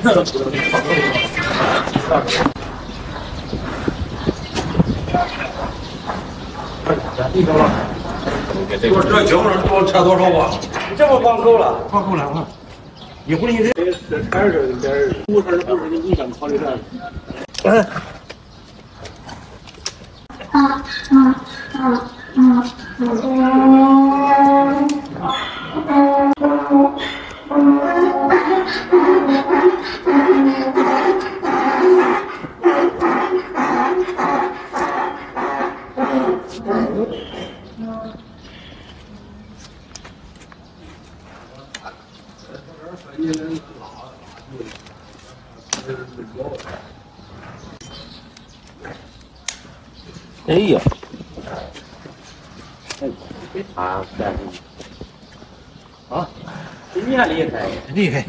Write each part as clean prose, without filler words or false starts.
我这酒上多差多少吧？ 这么光够了， 光够了啊！一会儿你这菜儿这点五成不是你想考虑的。 哎呀， 啊，对。啊，你还厉害， 厉害！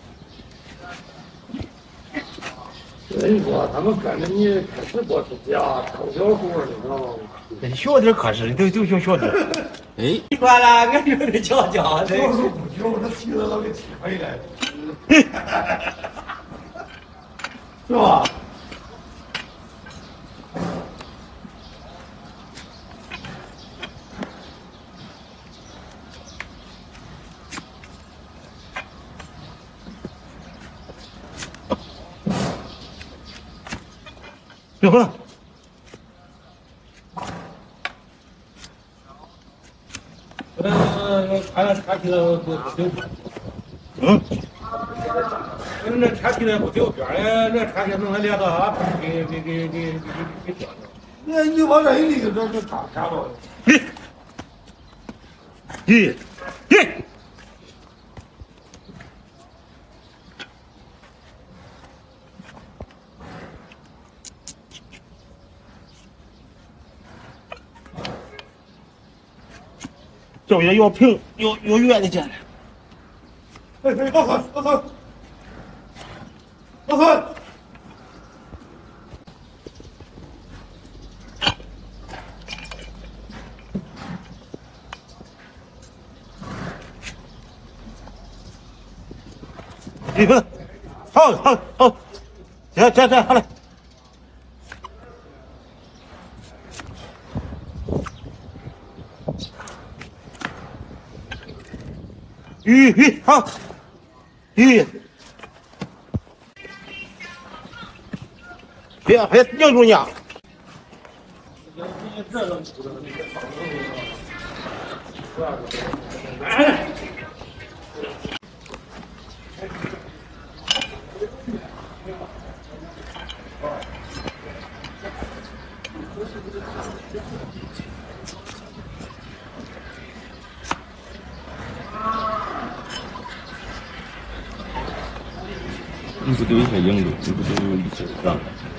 所以说他们跟着你开始做指甲、抠小活的，知道吗？ 学点可是，都想学点。 哎， 习惯了，俺有点瞧瞧，这不久，那提了老给提回来了， 是吧？ 别混。 拆皮了不丢。那拆皮了不丢边儿嘞，那拆皮弄来连到啥？给掉了。 你往这一立，这差了。咦，这也要平，要圆的进来。哎，老孙，你们，好，行，好嘞。好，别拧住你啊！ 你不丢一下硬度，你不丢一下让。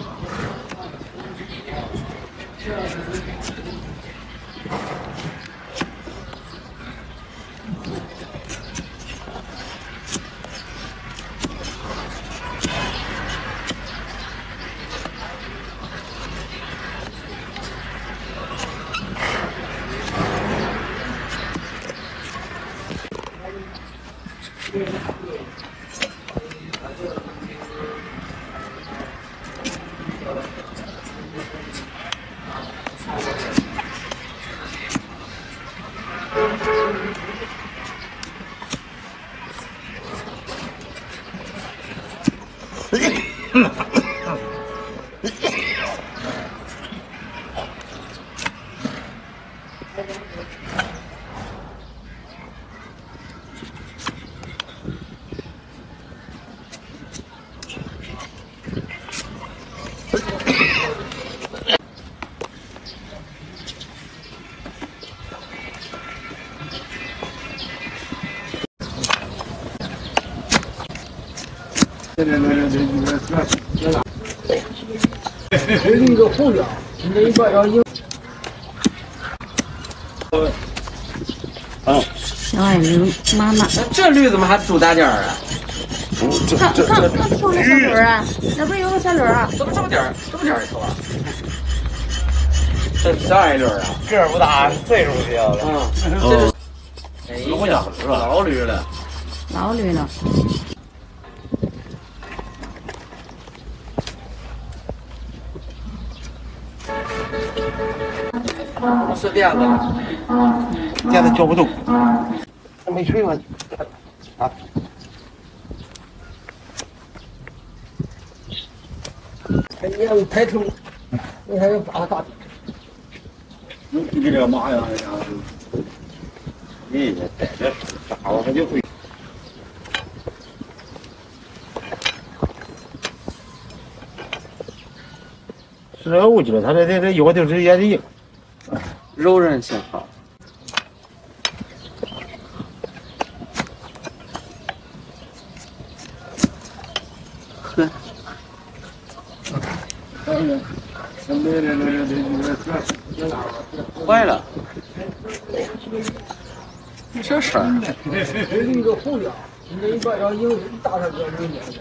你个红的，你这一个要赢。 哎呦，妈妈， 这驴怎么还住大件儿啊？ 看抽那小驴儿啊，那不是有个小驴儿啊？ 怎么这么点儿一头啊？这小矮驴啊？ 个儿不大，岁数小了。 这是老驴了。 老驴了。 不是垫子了， 垫子浇不动，没水吗？啊！你要抬头，你还要打大。 你这个马呀，你带着啥玩意就会。 是我觉得他这腰就是也是硬， 柔韧性好。呵。坏了，这事儿。 一个护腰，你把这硬大上个没脸。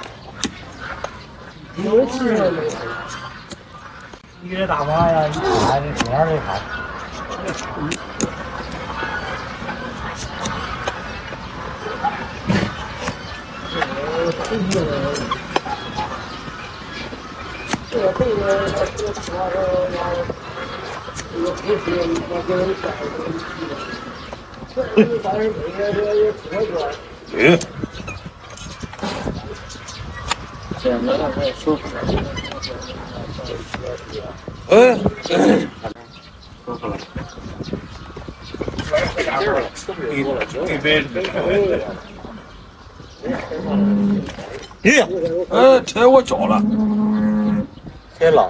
有气了没？你这大妈呀，你看这这样的看。 车我着了， 拆了。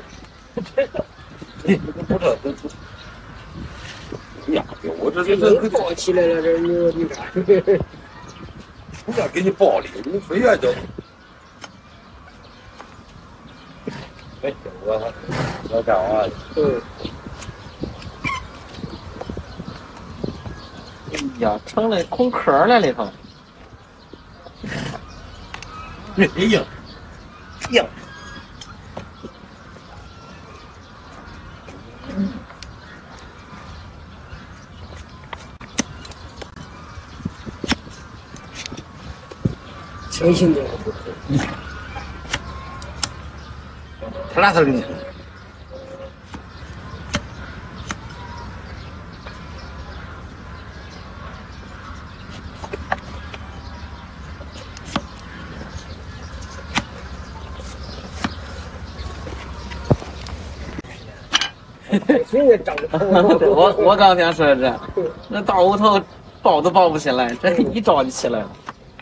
不这都呀，我这抱起来了，这牛你看， 人家给你抱的，你非要叫。 哎，我干啥的？ 哎呀，成了空壳了里头。 硬，硬。轻轻点，他哪头的？ 我刚想说这，那大屋头抱都抱不起来，这一招就起来了。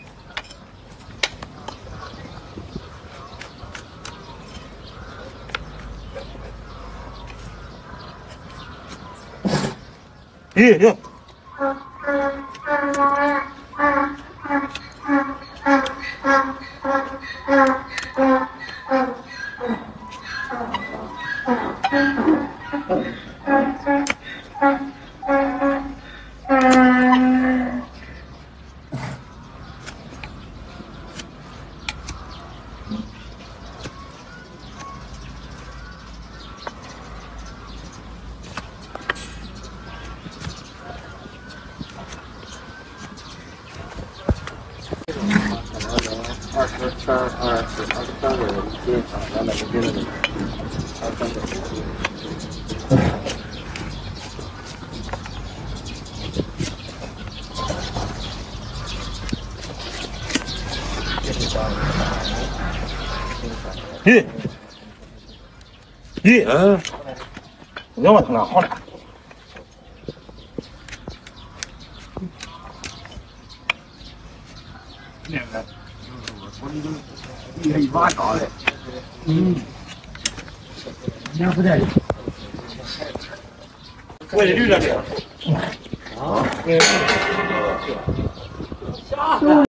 行。我往他那好了。 那个，我你这一把抓的，两不带。我也绿了这。啊。